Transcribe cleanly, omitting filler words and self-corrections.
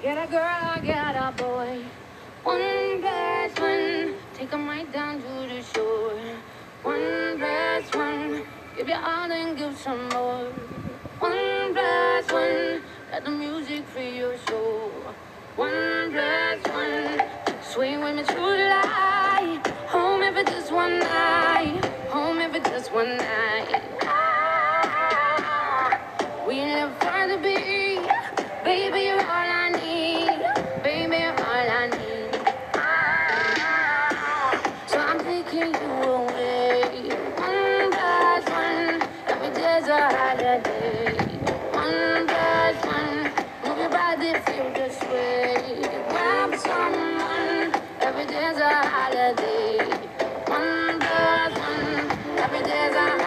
Get a girl, get a boy. One plus one, take 'em right down to the shore. One plus one, give your all and give some more. One plus one, let the music free your soul. One plus one, swing with me through the light. Home if it's just one night. Home if it's just one night. We live for the beat. Baby, you're all I need. Baby, you're all I need. So I'm taking you away. One plus one, every day's a holiday. One plus one, move your body, feel this way. Grab someone, every day's a holiday. One plus one, every day's a holiday.